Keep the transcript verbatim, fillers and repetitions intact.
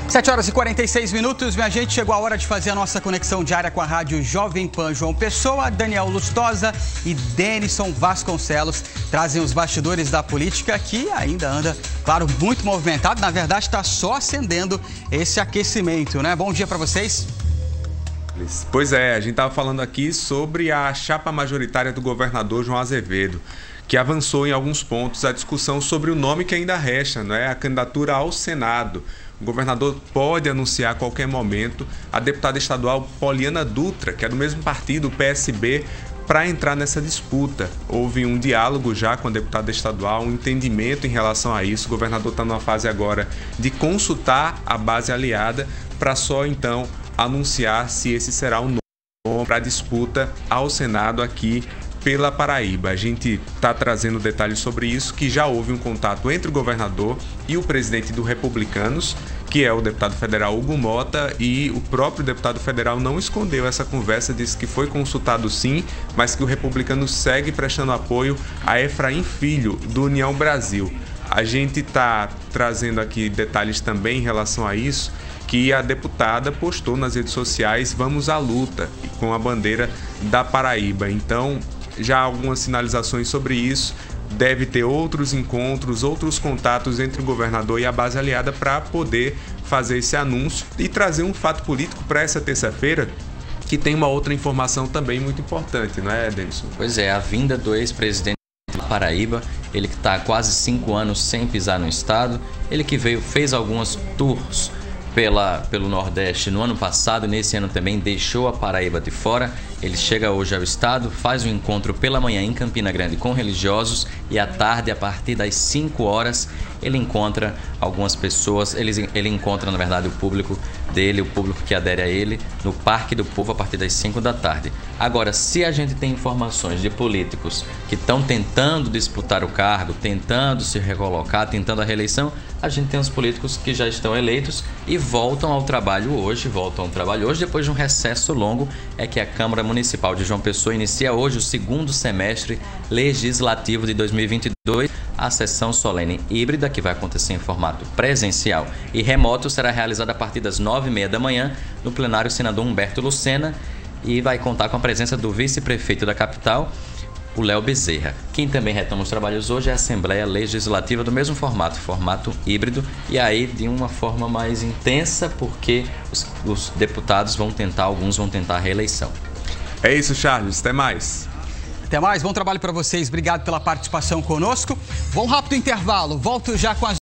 sete horas e quarenta e seis minutos, minha gente, chegou a hora de fazer a nossa conexão diária com a rádio Jovem Pan. João Pessoa, Daniel Lustosa e Denison Vasconcelos trazem os bastidores da política que ainda anda, claro, muito movimentado. Na verdade, está só acendendo esse aquecimento, né? Bom dia para vocês. Pois é, a gente estava falando aqui sobre a chapa majoritária do governador João Azevedo, que avançou em alguns pontos a discussão sobre o nome que ainda resta, não é? A candidatura ao Senado. O governador pode anunciar a qualquer momento a deputada estadual Poliana Dutra, que é do mesmo partido, o P S B, para entrar nessa disputa. Houve um diálogo já com a deputada estadual, um entendimento em relação a isso. O governador está numa fase agora de consultar a base aliada para só então anunciar se esse será o nome para a disputa ao Senado aqui pela Paraíba. A gente está trazendo detalhes sobre isso, que já houve um contato entre o governador e o presidente do Republicanos, que é o deputado federal Hugo Mota, e o próprio deputado federal não escondeu essa conversa, disse que foi consultado sim, mas que o Republicanos segue prestando apoio a Efraim Filho, do União Brasil. A gente está trazendo aqui detalhes também em relação a isso, que a deputada postou nas redes sociais "Vamos à luta", com a bandeira da Paraíba. Então, já há algumas sinalizações sobre isso. Deve ter outros encontros, outros contatos entre o governador e a base aliada para poder fazer esse anúncio e trazer um fato político para essa terça-feira, que tem uma outra informação também muito importante, não é, Denison? Pois é, a vinda do ex-presidente da Paraíba, ele que está há quase cinco anos sem pisar no estado, ele que veio, fez algumas tours Pela, pelo Nordeste no ano passado, e nesse ano também deixou a Paraíba de fora. Ele chega hoje ao estado, faz um encontro pela manhã em Campina Grande com religiosos e à tarde, a partir das cinco horas, ele encontra algumas pessoas, ele, ele encontra, na verdade, o público dele, o público que adere a ele, no Parque do Povo a partir das cinco da tarde. Agora, se a gente tem informações de políticos que estão tentando disputar o cargo, tentando se recolocar, tentando a reeleição, a gente tem os políticos que já estão eleitos e voltam ao trabalho hoje, voltam ao trabalho hoje, depois de um recesso longo. É que a Câmara Municipal de João Pessoa inicia hoje o segundo semestre legislativo de dois mil e vinte e dois. A sessão solene híbrida, que vai acontecer em formato presencial e remoto, será realizada a partir das nove e meia da manhã no plenário senador Humberto Lucena, e vai contar com a presença do vice-prefeito da capital, o Léo Bezerra. Quem também retoma os trabalhos hoje é a Assembleia Legislativa, do mesmo formato, formato híbrido, e aí de uma forma mais intensa, porque os, os deputados vão tentar, alguns vão tentar a reeleição. É isso, Charles. Até mais. Até mais. Bom trabalho para vocês. Obrigado pela participação conosco. Vamos rápido intervalo. Volto já com as